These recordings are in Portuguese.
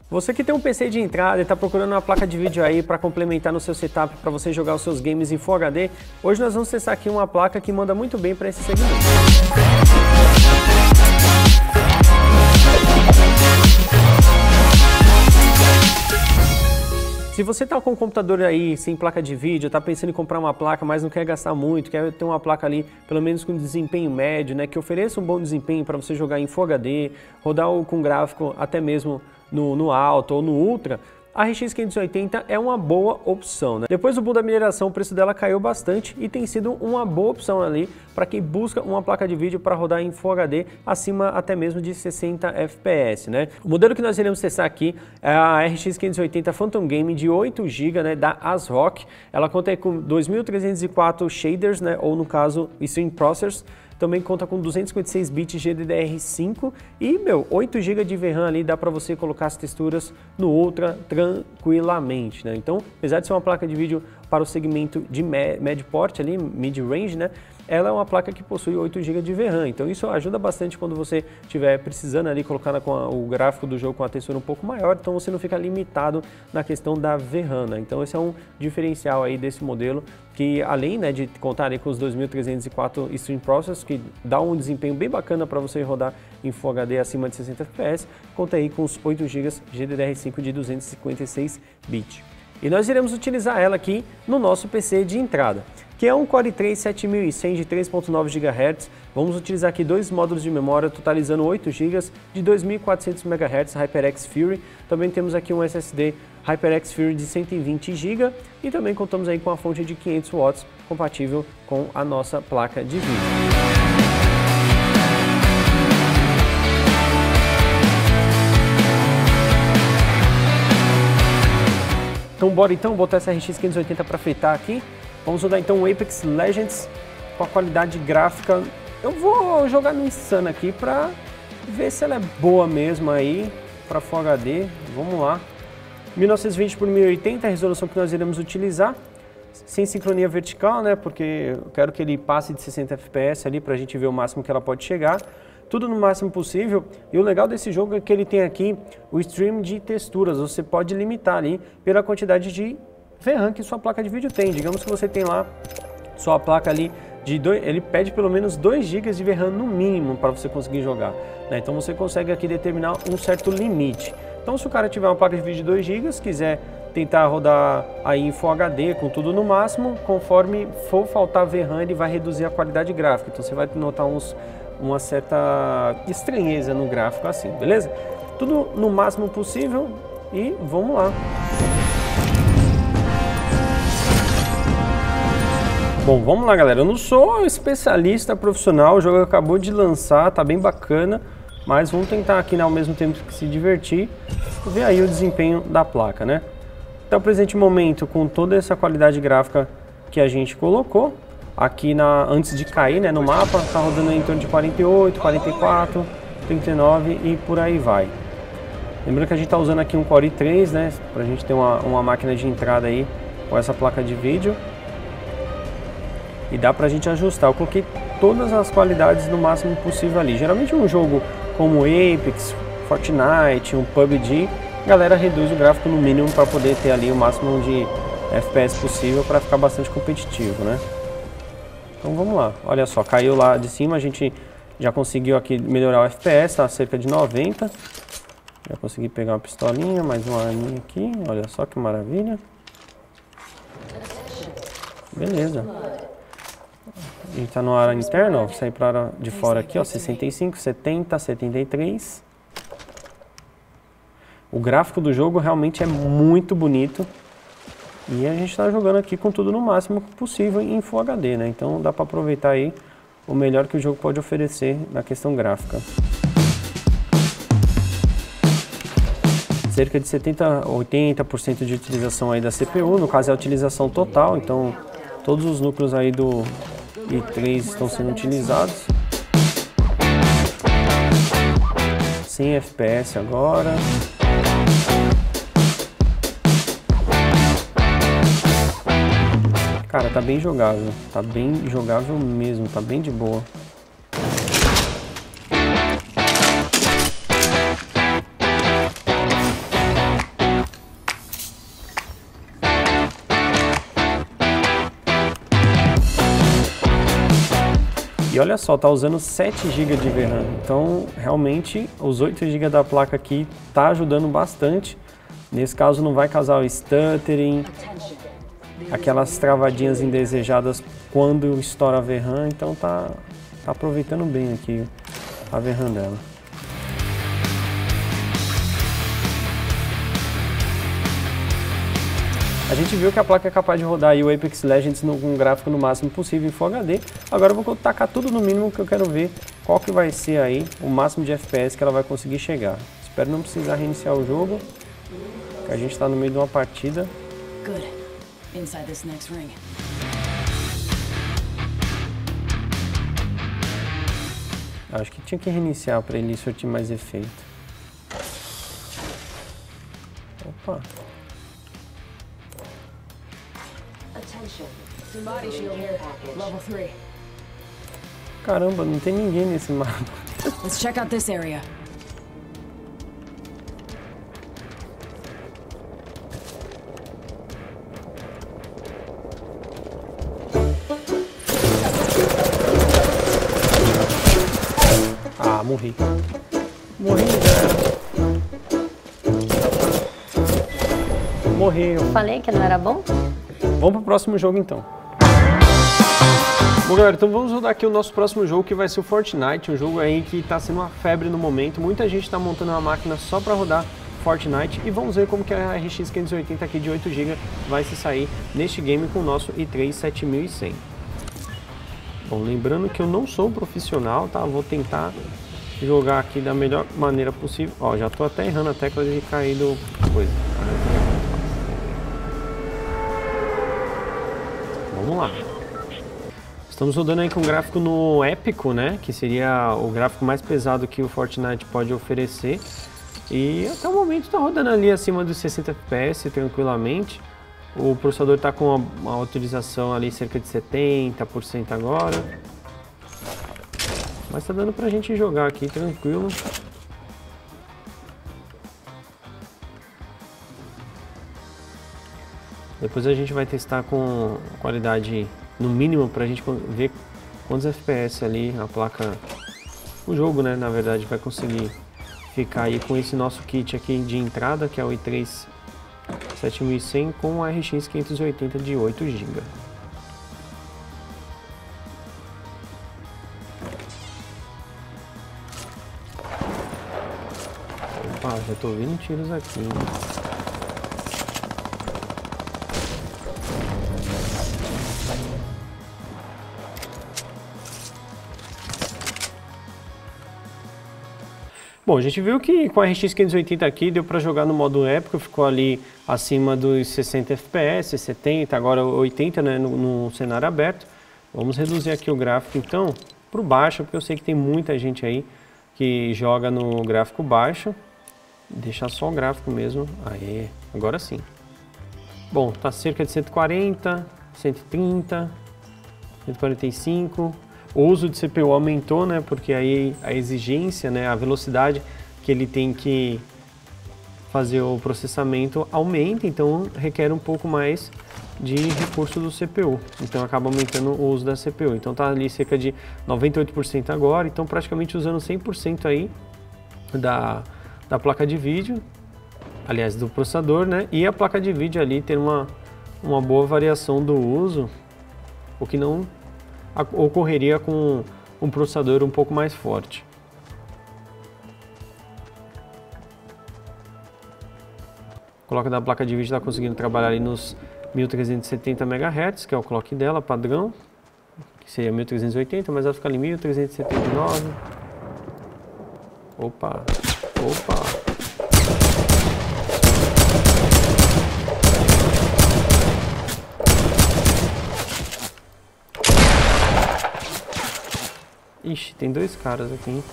Você que tem um PC de entrada e está procurando uma placa de vídeo aí para complementar no seu setup para você jogar os seus games em Full HD, hoje nós vamos testar aqui uma placa que manda muito bem para esse segmento. Se você está com um computador aí sem placa de vídeo, está pensando em comprar uma placa, mas não quer gastar muito, quer ter uma placa ali pelo menos com desempenho médio, né, que ofereça um bom desempenho para você jogar em Full HD, rodar com gráfico até mesmo no alto ou no ultra, a RX 580 é uma boa opção, né? Depois do boom da mineração, o preço dela caiu bastante e tem sido uma boa opção ali para quem busca uma placa de vídeo para rodar em Full HD acima até mesmo de 60 FPS, né? O modelo que nós iremos testar aqui é a RX 580 Phantom Game de 8 GB, né, da ASRock. Ela conta aí com 2304 shaders, né, ou no caso stream processors. Também conta com 256 bits GDDR5 e, 8 GB de VRAM ali, dá para você colocar as texturas no Ultra tranquilamente, né? Então, apesar de ser uma placa de vídeo para o segmento de médio porte ali, mid-range, né? Ela é uma placa que possui 8 GB de VRAM, então isso ajuda bastante quando você estiver precisando ali colocar o gráfico do jogo com a textura um pouco maior, então você não fica limitado na questão da VRAM, né? Então esse é um diferencial aí desse modelo, que além, né, de contar aí com os 2304 stream processors, que dá um desempenho bem bacana para você rodar em Full HD acima de 60 FPS, conta aí com os 8 GB GDDR5 de 256 bits. E nós iremos utilizar ela aqui no nosso PC de entrada, que é um Core i3 7100 de 3.9 GHz. Vamos utilizar aqui dois módulos de memória, totalizando 8 GB de 2400 MHz HyperX Fury. Também temos aqui um SSD HyperX Fury de 120 GB e também contamos aí com a fonte de 500 watts, compatível com a nossa placa de vídeo. Então bora botar essa RX 580 para fritar aqui. Vamos rodar então o Apex Legends com a qualidade gráfica. Eu vou jogar no Insana aqui para ver se ela é boa mesmo aí para Full HD. Vamos lá. 1920 por 1080 a resolução que nós iremos utilizar. Sem sincronia vertical, né? Porque eu quero que ele passe de 60 FPS ali para a gente ver o máximo que ela pode chegar. Tudo no máximo possível, e o legal desse jogo é que ele tem aqui o stream de texturas, você pode limitar ali pela quantidade de VRAM que sua placa de vídeo tem. Digamos que você tem lá sua placa ali, ele pede pelo menos 2 GB de VRAM no mínimo para você conseguir jogar, né? Então você consegue aqui determinar um certo limite. Então se o cara tiver uma placa de vídeo de 2 GB, quiser tentar rodar aí em Full HD com tudo no máximo, conforme for faltar VRAM ele vai reduzir a qualidade gráfica, então você vai notar uma certa estranheza no gráfico assim, beleza? Tudo no máximo possível e vamos lá. Bom, vamos lá galera, eu não sou especialista profissional, o jogo acabou de lançar, tá bem bacana, mas vamos tentar aqui, né, ao mesmo tempo que se divertir, ver aí o desempenho da placa, né? Até o presente momento, com toda essa qualidade gráfica que a gente colocou, aqui antes de cair, né, no mapa, tá rodando em torno de 48, 44, 39 e por aí vai. Lembrando que a gente tá usando aqui um Core i3, né, pra gente ter uma máquina de entrada aí com essa placa de vídeo. E dá pra gente ajustar. Eu coloquei todas as qualidades no máximo possível ali. Geralmente um jogo como Apex, Fortnite, um PUBG, a galera reduz o gráfico no mínimo para poder ter ali o máximo de FPS possível para ficar bastante competitivo, né? Então vamos lá, olha só, caiu lá de cima, a gente já conseguiu aqui melhorar o FPS, tá cerca de 90. Já consegui pegar uma pistolinha, mais uma arminha aqui, olha só que maravilha. Beleza. A gente tá no área interna, ó, vou sair para a área de fora aqui, ó, 65, 70, 73. O gráfico do jogo realmente é muito bonito. E a gente está jogando aqui com tudo no máximo possível em Full HD, né? Então dá para aproveitar aí o melhor que o jogo pode oferecer na questão gráfica. Cerca de 70 a 80% de utilização aí da CPU, no caso é a utilização total, então todos os núcleos aí do i3 estão sendo utilizados. 100 FPS agora. Cara, tá bem jogável mesmo, tá bem de boa. E olha só, tá usando 7 GB de VRAM, então realmente os 8 GB da placa aqui tá ajudando bastante. Nesse caso não vai causar o stuttering, aquelas travadinhas indesejadas quando estoura a VRAM, então tá aproveitando bem aqui a VRAM dela. A gente viu que a placa é capaz de rodar aí o Apex Legends com um gráfico no máximo possível em Full HD. Agora eu vou tacar tudo no mínimo, que eu quero ver qual que vai ser aí o máximo de FPS que ela vai conseguir chegar. Espero não precisar reiniciar o jogo, que a gente está no meio de uma partida. Good. Inside this next ring. Acho que tinha que reiniciar para ele surtir mais efeito. Opa. Body shield here. Level 3. Caramba, não tem ninguém nesse mapa. Let's check out this area. Ah, morri. Morri, velho. Morreu. Falei que não era bom? Vamos pro próximo jogo então. Bom, galera, então vamos rodar aqui o nosso próximo jogo, que vai ser o Fortnite, um jogo aí que está sendo uma febre no momento. Muita gente está montando uma máquina só para rodar Fortnite e vamos ver como que a RX 580 aqui de 8 GB vai se sair neste game com o nosso i3 7100. Bom, lembrando que eu não sou um profissional, tá? Vou tentar jogar aqui da melhor maneira possível. Ó, já tô até errando a tecla de cair do coisa. Vamos lá. Estamos rodando aí com um gráfico no épico, né? Que seria o gráfico mais pesado que o Fortnite pode oferecer. E até o momento está rodando ali acima dos 60 FPS tranquilamente. O processador está com uma utilização ali cerca de 70% agora. Mas está dando pra gente jogar aqui tranquilo. Depois a gente vai testar com qualidade no mínimo pra gente ver quantos FPS ali a placa, o jogo, né, na verdade, vai conseguir ficar aí com esse nosso kit aqui de entrada, que é o i3 7100 com a RX 580 de 8 GB. Opa, já tô ouvindo tiros aqui, hein? Bom, a gente viu que com a RX 580 aqui deu para jogar no modo épico, ficou ali acima dos 60 FPS, 70, agora 80, né, no cenário aberto. Vamos reduzir aqui o gráfico então para o baixo, porque eu sei que tem muita gente aí que joga no gráfico baixo. Deixar só o gráfico mesmo. Aê, agora sim. Bom, tá cerca de 140, 130, 145. O uso de CPU aumentou, né, porque aí a exigência, né, a velocidade que ele tem que fazer o processamento aumenta, então requer um pouco mais de recurso do CPU. Então acaba aumentando o uso da CPU. Então tá ali cerca de 98% agora, então praticamente usando 100% aí da placa de vídeo, aliás, do processador, né, e a placa de vídeo ali ter uma boa variação do uso, o que não ocorreria com um processador um pouco mais forte. O clock da placa de vídeo está conseguindo trabalhar ali nos 1370 MHz, que é o clock dela, padrão, que seria 1380, mas ela fica ali 1379. Opa, opa. Ixi, tem dois caras aqui, hein?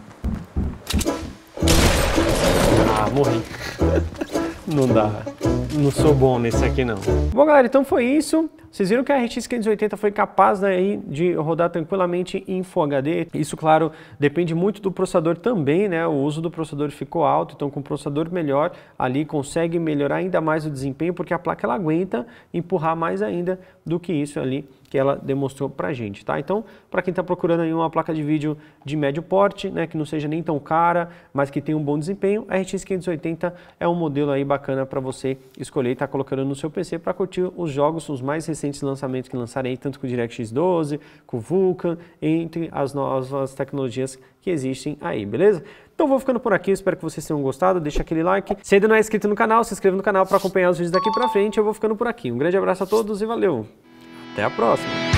Ah, morri. Não dá. não sou bom nesse aqui não. Bom, galera, então foi isso. Vocês viram que a RTX 580 foi capaz aí de rodar tranquilamente em Full HD. Isso, claro, depende muito do processador também, né? O uso do processador ficou alto, então com o processador melhor ali consegue melhorar ainda mais o desempenho, porque a placa ela aguenta empurrar mais ainda do que isso ali que ela demonstrou pra gente, tá? Então, para quem está procurando aí uma placa de vídeo de médio porte, né, que não seja nem tão cara, mas que tenha um bom desempenho, a RTX 580 é um modelo aí bacana para você escolher e tá colocando no seu PC para curtir os jogos, os mais recentes lançamentos que lançarem aí, tanto com o DirectX 12, com o Vulkan, entre as novas tecnologias que existem aí, beleza? Então vou ficando por aqui, espero que vocês tenham gostado, deixa aquele like. Se ainda não é inscrito no canal, se inscreva no canal para acompanhar os vídeos daqui para frente. Eu vou ficando por aqui. Um grande abraço a todos e valeu! Até a próxima!